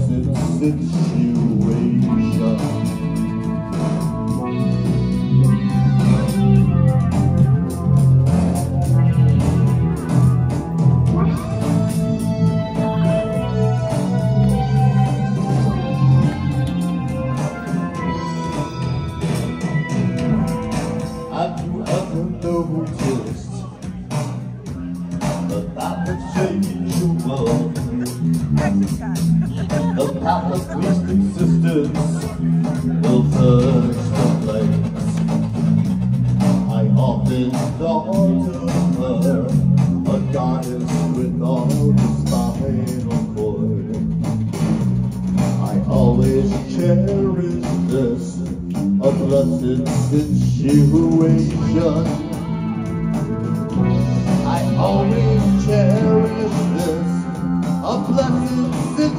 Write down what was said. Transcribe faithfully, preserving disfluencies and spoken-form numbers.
blessed situation. Have you ever noticed about the change you world? The path of least existence will touch the flames. I often thought of her, a goddess without a spinal cord. I always cherish this, a blessed situation. I always cherish this, a blessed situation.